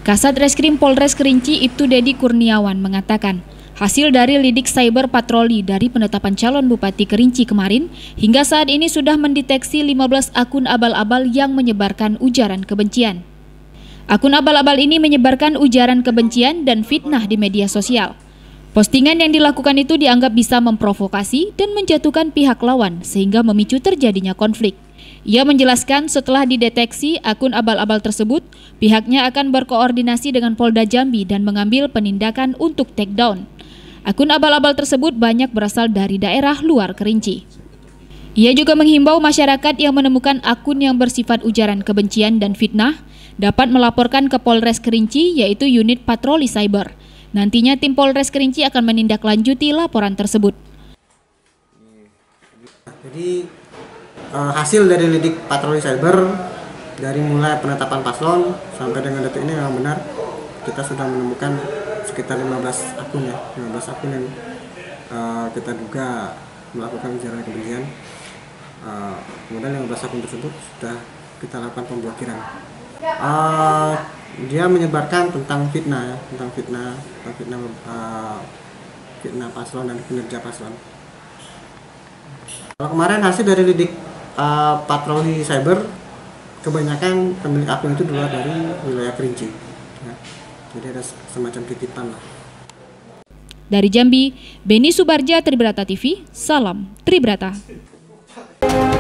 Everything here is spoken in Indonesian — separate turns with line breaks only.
Kasat Reskrim Polres Kerinci Ibtu Dedi Kurniawan mengatakan, hasil dari lidik cyber patroli dari penetapan calon Bupati Kerinci kemarin, hingga saat ini sudah mendeteksi 15 akun abal-abal yang menyebarkan ujaran kebencian. Akun abal-abal ini menyebarkan ujaran kebencian dan fitnah di media sosial. Postingan yang dilakukan itu dianggap bisa memprovokasi dan menjatuhkan pihak lawan sehingga memicu terjadinya konflik. Ia menjelaskan setelah dideteksi akun abal-abal tersebut, pihaknya akan berkoordinasi dengan Polda Jambi dan mengambil penindakan untuk take down. Akun abal-abal tersebut banyak berasal dari daerah luar Kerinci. Ia juga menghimbau masyarakat yang menemukan akun yang bersifat ujaran kebencian dan fitnah dapat melaporkan ke Polres Kerinci, yaitu unit patroli cyber. Nantinya tim Polres Kerinci akan menindaklanjuti laporan tersebut.
Jadi hasil dari lidik patroli cyber dari mulai penetapan paslon sampai dengan detik ini yang benar kita sudah menemukan sekitar 15 akun ya, 15 akun yang kita duga melakukan ujaran kebencian. Kemudian 15 akun tersebut sudah kita lakukan pemblokiran. Dia menyebarkan tentang fitnah ya, tentang fitnah paslon dan kinerja paslon. Kalau kemarin hasil dari lidik patroli cyber, kebanyakan pemilik akun itu dua dari wilayah Kerinci. Ya. Jadi ada semacam titipan lah.
Dari Jambi, Beni Subarja, Tribrata TV, salam Tribrata.